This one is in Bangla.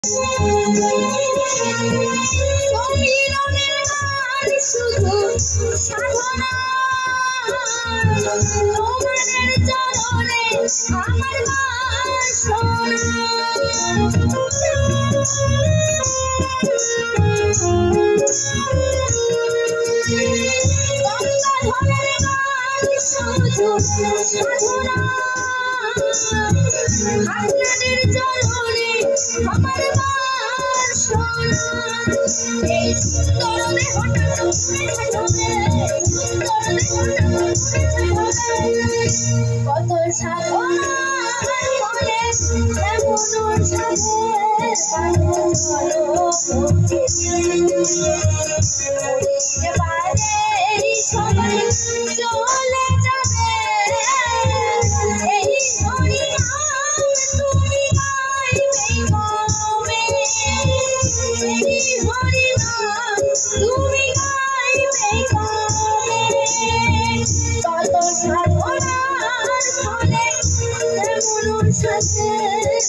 সমীরণের গান শুধু সাধনা, তোমাদের চরণে আমার বাসনা। গঙ্গাধরের গান শুধু সাধনা, আপনাদের চরণে আমার বাসনা। এই সুন্দর দেহটা কত সাধনার ফলে এমন সাধের বাইরে সবাই চলে যাবে। এই হরিনাম তুমি গাইবে কবে? এই হরিনাম তুমি গাইবে কবে? কত সাধনার ফলে এমন সাধে